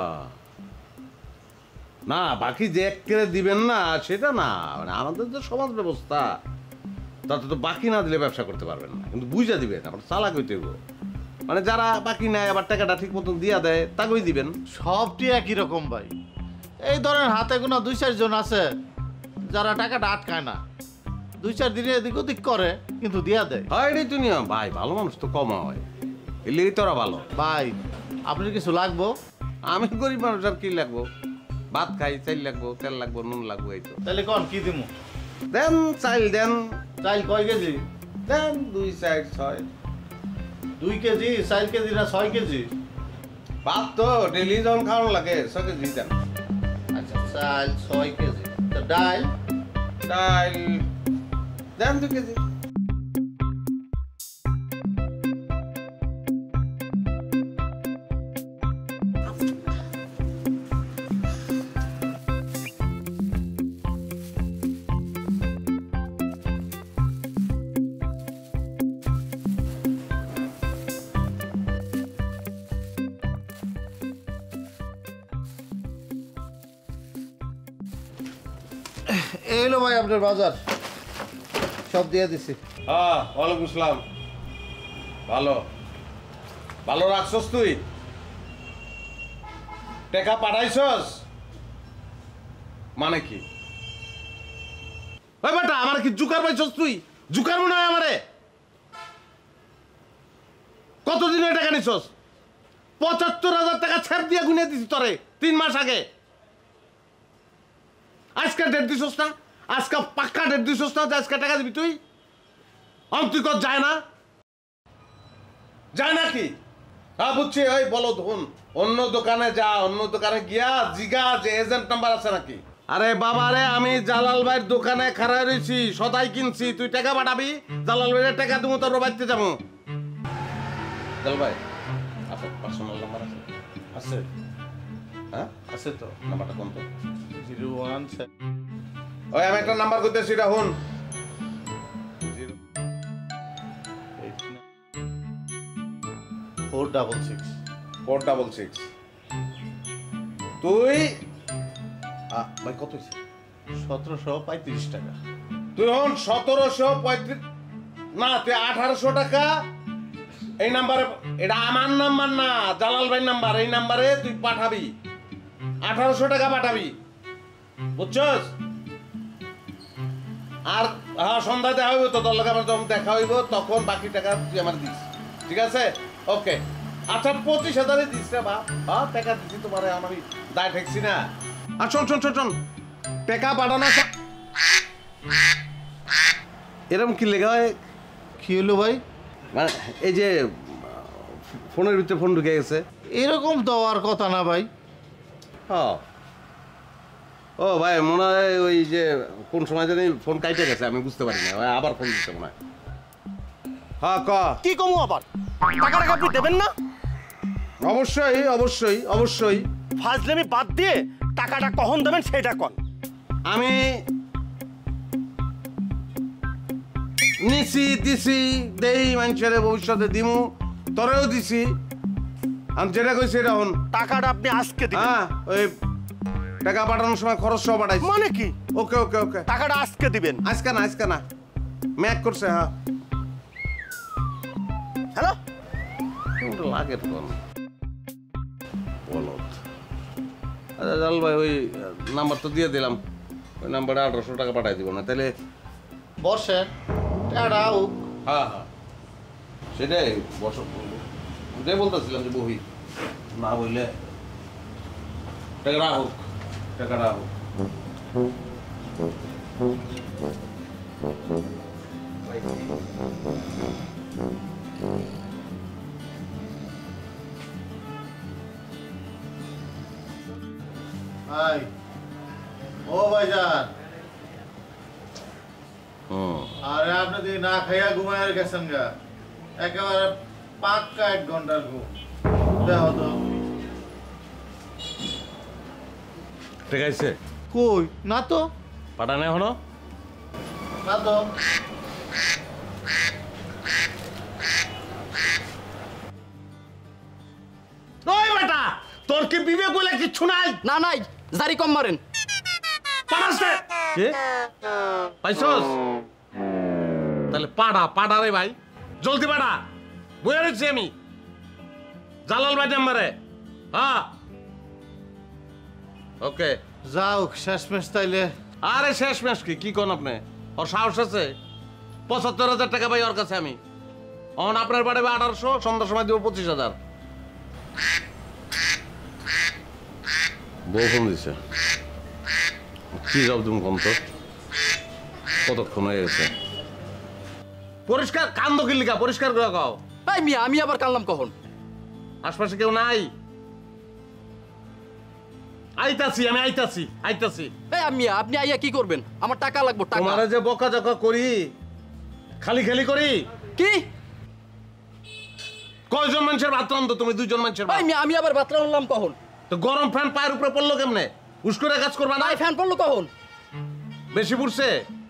না বাকি যে এক করে দিবেন না সেটা না মানে আমাদের যে সমাজ ব্যবস্থা তাতে তো বাকি না দিলে ব্যবসা করতে পারবেন না কিন্তু বুঝা দিবেন আবার চালাক হইতে মানে যারা বাকি নেয় আবার টাকাটা ঠিক মতন দিয়া দেয় তাকেই দিবেন সবটি একই রকম ভাই এই ধরেন হাতে গোনা 2-4 জন আছে যারা টাকাটা আটকায় না 2-4 দিনে এদিক ওদিক করে কিন্তু দিয়া দেয় হয় এটাই তো নিয়ম ভাই ভালো মানুষ তো কম হয় এলেই তোরা ভালো ভাই আপনার কিছু লাগবো আমি গরিব মানুষ আর কি লাগবো ভাত খাই চাল লাগবো তেল লাগবো নুন লাগবো এই তো তাহলে কোন কি দিমু দেন চাল দেন চাল কয় কেজি দেন 2 4 6 2 কেজি 4 কেজি না 6 কেজি ভাত তো ডেলি যখন খাওয়ানো লাগে 6 কেজি দেন আচ্ছা চাল 6 কেজি তো ডাল দেন 2 কেজি এইলো ভাই আপনার বাজার সব দিয়ে দিছি হ্যাঁ ওয়ালাইকুম আসসালাম ভালো ভালো রাখছস তুই টাকা পাঠাইছস মানে কি ওই বেটা আমার কি জুকার পাইছস তুই জুকার মনে হয় আমারে কতদিন টাকা নিছস ৭৫,০০০ টাকা ছাড় দিয়া গুনে দিছি তোরে 3 মাস আগে আজকে ডেট দিছস না, আজকে পাক্কা ডেট দিছস না যে আজকে টাকা দিবি তুই? অন্তিকত যায় না, যায় নাকি? হ্যাঁ বুঝছি। ওই বলো ধুন, অন্য দোকানে যা, অন্য দোকানে গিয়া জিগা যে এজেন্ট নাম্বার আছে নাকি। আরে বাবা রে, আমি জালাল ভাইয়ের দোকানে খাড়া রয়েছি, সদাই কিনছি, তুই টাকা পাঠাবি, জালাল ভাইয়ের টাকা তুমি তোর বাড়িতে যাবো। জালাল ভাই আপনার পার্সোনাল নাম্বার আছে? আছে। হ্যাঁ আছে তো, নাম্বারটা কোন তো? 017 ওই আমি একটা নাম্বার করতেছি, এটা হুন। 466 তুই ভাই কত হয়েছে? 1735 টাকা। তুই হন 1735 না, তুই 1800 টাকা এই নাম্বারে, এটা আমার নাম্বার না, জালাল ভাই নাম্বার, এই নাম্বারে তুই পাঠাবি, 1800 টাকা পাঠাবি, বুঝছস? আর হ্যাঁ সন্ধ্যায় দেখা হইব তো, তোর লগে আমার যখন দেখা হইব তখন বাকি টাকা তুই আমার দিস, ঠিক আছে? ওকে। আচ্ছা 25,000 দিস রে বা, হ্যাঁ টাকা দিছি তোমারে, আমি দায় ঠেকছি না। আর শোন শোন শোন শোন, টাকা পাঠানো এরকম কি লেখা হয়? কি হলো ভাই? মানে এই যে ফোনের ভিতরে ফোন ঢুকে গেছে, এরকম তো আর কথা না ভাই। হ্যাঁ ও ভাই মনে হয় ওই যে কোন সময় জানি ফোন কাইটে গেছে, আমি বুঝতে পারি না, আবার ফোন দিতে মনে হয়। হ্যাঁ ক কি কমু আবার? টাকা টাকা আপনি দেবেন না? অবশ্যই অবশ্যই অবশ্যই। ফাজলামি বাদ দিয়ে টাকাটা কখন দেবেন সেটা কন। আমি নিছি দিছি দেই মানুষের ভবিষ্যতে দিমু, তোরেও দিছি, আমি যেটা কইছি এটা হন। টাকাটা আপনি আজকে দিবেন। হ্যাঁ ওই টাকা পাঠানোর সময় খরচ সহ পাঠাইছি। মানে কি? ওকে ওকে ওকে, টাকাটা আজকে দিবেন। আজকে না, আজকে না, ম্যাক করছে। হ্যাঁ হ্যালো, কেমন লাগে তখন বলো। আচ্ছা জাল ভাই ওই নাম্বার তো দিয়ে দিলাম, ওই নাম্বারে 1800 টাকা পাঠাই দিব না তাহলে? বসেন, টাকা হোক। হ্যাঁ হ্যাঁ সেটাই, বস, ওটাই বলতেছিলাম যে বহি না বললে টাকাটা হোক, টাকাটা হোক। ভাই ও ভাইজান, আরে আপনি যদি না খাইয়া ঘুমায় গেছেন গা, একেবারে পাক্কা 1 ঘন্টার ঘুম। দেখো তো ঠিক আছে? কই না তো, পাঠানে এখনো না তো। ওই বেটা, তোর কি বিবেক বলে কিচ্ছু নাই? না নাই, জারি কম মারেন। পাঠাসতে কে পাইছস? তাহলে পাড়া পাড়া রে ভাই, জলদি পাড়া, বইয়া রয়েছি আমি। জালাল ভাই নাম্বারে। হ্যাঁ ওকে যাও শেষমেশ তাইলে। আরে শেষমেশ কি কোন আপনি? ওর সাহস আছে? 75,000 টাকা ভাই ওর কাছে আমি, অন আপনার বাড়ি 1800, সন্ধ্যার সময় দিব 25,000। বউ ফোন দিছে, কি জব তুমি কম তো, কতক্ষণ হয়ে গেছে? পরিষ্কার কান্দ কিলিকা, পরিষ্কার করে কও। এই মিয়া, আমি আবার কানলাম কখন? আশপাশে কেউ নাই? আইতাছি আমি, আইতাছি আইতাছি। এই মিয়া, আপনি আইয়া কি করবেন? আমার টাকা লাগবে, টাকা। তোমারে যে বকা জকা করি, খালি খালি করি কি? কয়জন মানুষের ভাত রান্ধো তুমি? 2 জন মানুষের ভাত। এই মিয়া, আমি আবার ভাত রান্নলাম কখন? তো গরম ফ্যান পায়ের উপরে পড়লো কেমনে? উস্করে কাজ করবা না? ফ্যান পড়লো কখন? বেশি পড়ছে?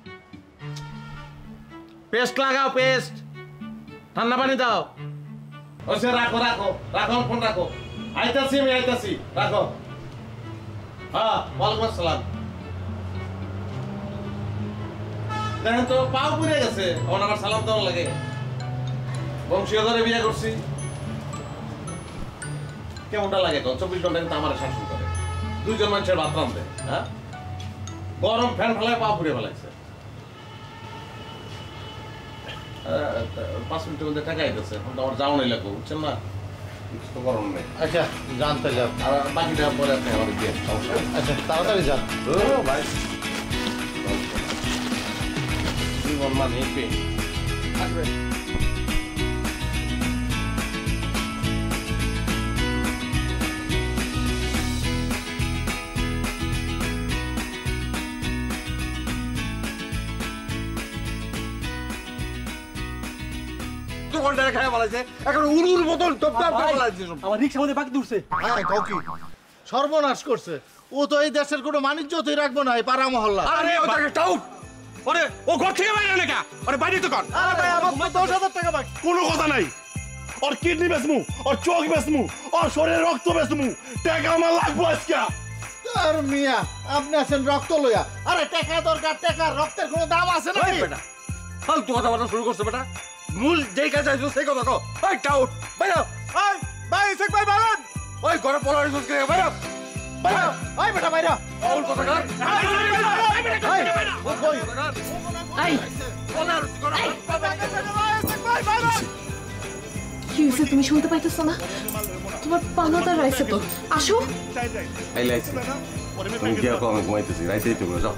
পেস্ট লাগাও, পেস্ট, ঠান্ডা পানি দাও। ওসে রাখো রাখো রাখো, ফোন রাখো, আইতাছি আমি, আইতাছি, রাখো। হ্যাঁ ওয়ালাইকুম আসসালাম। দেখেন তো পাও পুড়ে গেছে, এখন আবার সালাম দেওয়ার লাগে। বংশীয়ধরে বিয়ে করছি, কেমনটা লাগে? 24 ঘন্টা কিন্তু আমার শাসন করে, 2 জন মানুষের ভাত রান্ধে। হ্যাঁ গরম ফ্যান ফেলায় পা পুড়ে ফেলাইছে। 5 মিনিটের মধ্যে টাকা আইতেছে, আমার যাওয়া নেই লাগবে, বুঝছেন না? কিছু গরম নেই। আচ্ছা যান তাহলে আর বাকিটা পরে আপনি আমাকে দিয়ে সমস্যা নেই। আচ্ছা তাড়াতাড়ি যান। ভাই জীবন মানে পেন আসবে। সর্বনাশ করছে ও তো এই দেশের কোনো বাণিজ্যই রাখবো না এই পাড়া মহল্লা। ও ঘর থেকে বাইরে না আরে বাইরে তো কর। আরে ভাই আমার 10,000 টাকা বাকি। কোনো কথা নাই, ওর কিডনি বেচমু, ওর চোখ বেচমু, ওর শরীরে রক্ত বেচমু, টাকা আমার লাগবো আজকে। আর মিয়া আপনি আছেন রক্ত লইয়া, আরে টাকা দরকার, টাকা রক্তের কোনো দাম আছে না বেটা? ফালতু কথা বলা শুরু করছে বেটা, মূল যেই কাজ আইছো সেই কথা কও। এই টাউট বাইরে এই ভাই ইসেক ভাই বলেন ওই ঘরে পলার রিসোর্স করে বাইরে বাইরে এই বেটা বাইরে ওর কথা কর এই কি হয়েছে তুমি শুনতে পাইতেছো না? তোমার পানাটা রাইছে তো, আসো। এই লাইছি তুমি কি আমি ঘুমাইতেছি, রাইতেই তো যাও।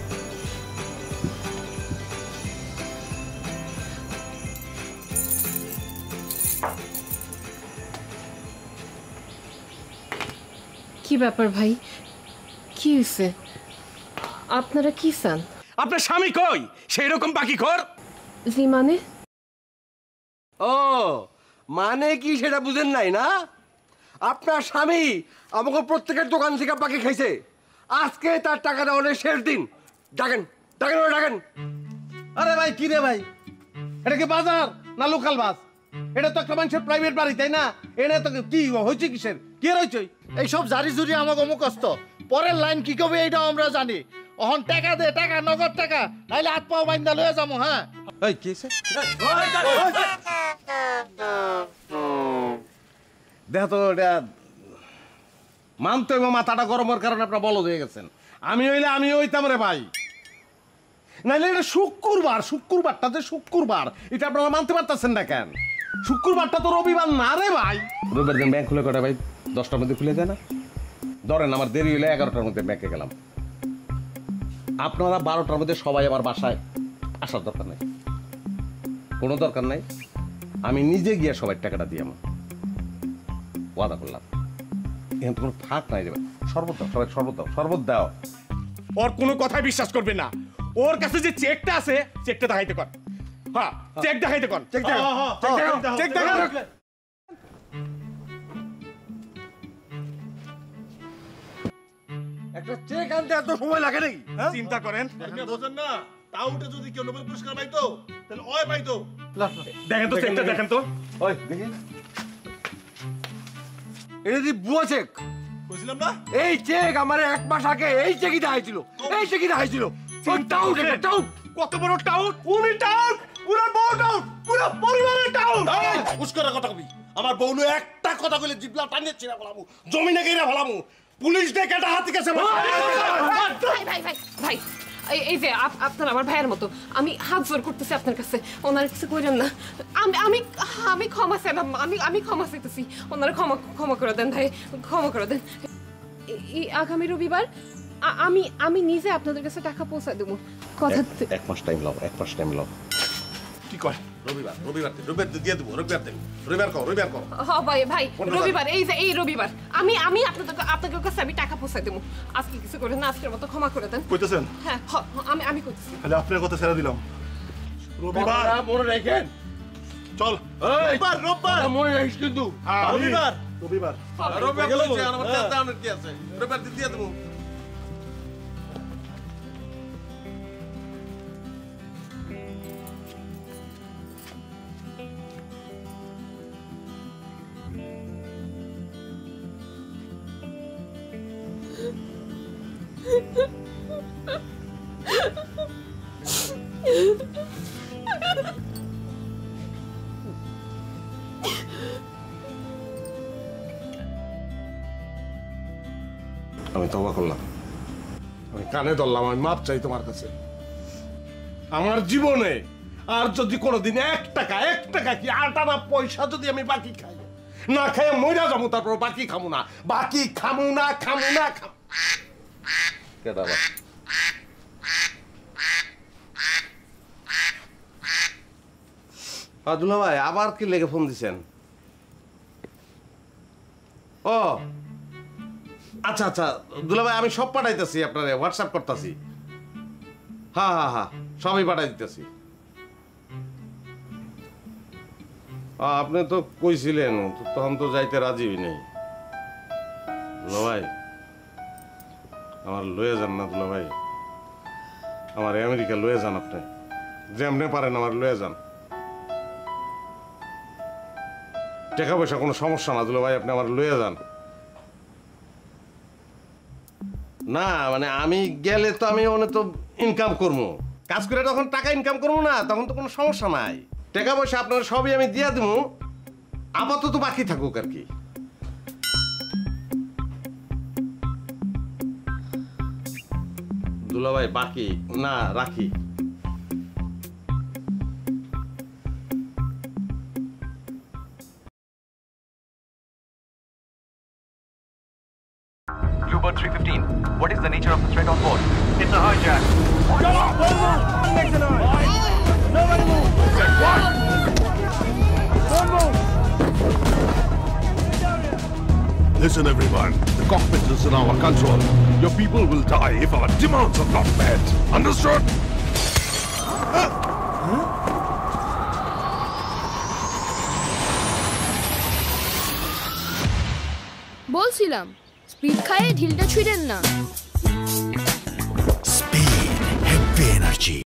কি ব্যাপার ভাই, কি হয়েছে? আপনারা কি চান? আপনার স্বামী কই? সেই রকম বাকি ঘর জি মানে? ও মানে কি সেটা বুঝেন নাই না? আপনার স্বামী আমাকে প্রত্যেকের দোকান থেকে বাকি খাইছে, আজকে তার টাকা দেওয়ার শেষ দিন। ডাকেন ডাকেন ডাকেন। আরে ভাই কি রে ভাই, এটা কি বাজার না লোকাল বাস? এটা তো একটা মানুষের প্রাইভেট বাড়ি, তাই না? এটা তো কি হয়েছে, কিসের কি হয়েছে? এইসব জারি জুরি আমাকে মুখস্থ, পরের লাইন কি কবে এইটাও আমরা জানি। অহন টাকা দে, টাকা নগদ টাকা, নাইলে হাত পাও বাইন্দা লয়ে যাবো। হ্যাঁ এই কি হইছে? দেখো তো এটা মানতে হবে, মাথাটা গরমের কারণে আপনার বলদ হয়ে গেছেন। আমি হইলে আমি হইতাম রে ভাই, নাইলে এটা শুক্রবার, শুক্রবারটা যে শুক্রবার এটা আপনারা মানতে পারতেছেন না কেন? শুক্রবারটা তো রবিবার না রে ভাই। রবিবার দিন ব্যাংক খুলে কটা ভাই? 10টার মধ্যে খুলে যায় না? ধরেন আমার দেরি হইলে 11টার মধ্যে ব্যাংকে গেলাম, আপনারা 12টার মধ্যে সবাই আমার বাসায় আসার দরকার নাই, কোনো দরকার নাই। আমি নিজে গিয়ে সবাই টাকাটা দিয়ে আমার ওয়াদা করলাম, এখানে কোনো ফাঁক নাই রে ভাই। শরবত দাও সবাই, শরবত দাও, শরবত দাও। ওর কোনো কথাই বিশ্বাস করবে না। ওর কাছে যে চেকটা আছে চেকটা দেখাইতে কর। হ্যাঁ চেক দেখাইতে কর। চেক দেখাও, চেক দেখাও। একটা চেক আনতে এত সময় লাগে নাকি? চিন্তা করেন, বোঝেন না? টাউটে যদি কেউ নোবেল পুরস্কার পাইতো তাহলে ওই পাইতো। দেখেন তো চেকটা, দেখেন তো। ওই দেখি, এটা কি বুয়া চেক? বুঝলাম না। এই চেক আমার 1 মাস আগে এই চেকই দেখাইছিল, এই চেকই দেখাইছিল। টাউট, এটা টাউট। কত বড় টাউট! উনি টাউট, পুরো বউ টাউট, পুরো পরিবারের টাউট। পুষ্করের কথা কবি, আমার বউনু একটা কথা কইলে জিবলা টানিয়ে ছিড়া ফেলামু, জমিনে গেইরা ফেলামু, পুলিশ দেখে এটা হাতে গেছে। ভাই ভাই ভাই ভাই এই যে আপনার আমার ভাইয়ের মতো, আমি হাত জোর করতেছি আপনার কাছে, ওনার কিছু করেন না। আমি আমি ক্ষমা চাইলাম, আমি ক্ষমা চাইতেছি, ওনারা ক্ষমা করে দেন ভাই, ক্ষমা করে দেন। আগামী রবিবার আমি নিজে আপনাদের কাছে টাকা পৌঁছায় দেবো। কথা 1 মাস টাইম লাও, 1 মাস টাইম লাও। কি কয়? রবিবার দিয়ে দেবো, রবিবার কর। হ্যাঁ ভাই ভাই রবিবার, এই যে এই রবিবার আমি আপনাদের কাছে আমি টাকা পৌঁছায় দেবো। আজকে কিছু করেন না, আজকের মতো ক্ষমা করে দেন। কইতেছেন? হ্যাঁ আমি কইতেছি। তাহলে আপনার কথা ছেড়ে দিলাম। রবিবার মনে রাখেন। চল। রোববার মনে রাখিস কিন্তু। রবিবার রবিবার বলছে আমার দাওনের কি আছে? রবিবার দিয়ে দেবো। আমি তওবা করলাম, আমি কানে ধরলাম, আমি মাপ চাই তোমার কাছে। আমার জীবনে আর যদি কোনোদিন 1 টাকা কি 8 আনা পয়সা যদি আমি বাকি খাই, না খেয়ে মইরা যাবো, তারপর বাকি খামু না, বাকি খামু না, খামু না, কেডা বা দুলা ভাই আবার কি লেগে ফোন দিছেন? ও আচ্ছা আচ্ছা দুলা ভাই, আমি সব পাঠাইতেছি আপনারে, হোয়াটসঅ্যাপ করতেছি। হ্যাঁ হ্যাঁ হ্যাঁ, সবই পাঠাই দিতেছি। আপনি তো কইছিলেন, তখন তো যাইতে রাজি নেই। দুলা ভাই আমার লয়ে যান না, দুলা ভাই আমার আমেরিকা লয়ে যান, আপনি যেমনে পারেন আমার লয়ে যান। টাকা পয়সা কোনো সমস্যা না দুলা ভাই, আপনি আমার লয়ে যান। না মানে আমি গেলে তো আমি অনেক তো ইনকাম করবো, কাজ করে তখন টাকা ইনকাম করবো না, তখন তো কোনো সমস্যা নাই। টাকা পয়সা আপনার সবই আমি দিয়ে দেবো, আপাতত বাকি থাকুক আর কি। দুলা ভাই বাকি না রাখি। Bluebird 315, what is the nature of the threat on board? It's a hijack. Don't move! Mechanized! Nobody move! What? Don't move! Listen, everyone. The cockpit is in our control. Your people will die if our demands are not met. Understood? বলছিলাম speed খায়ে ঢিলটা ছুঁড়েন না। Speed, heavy energy.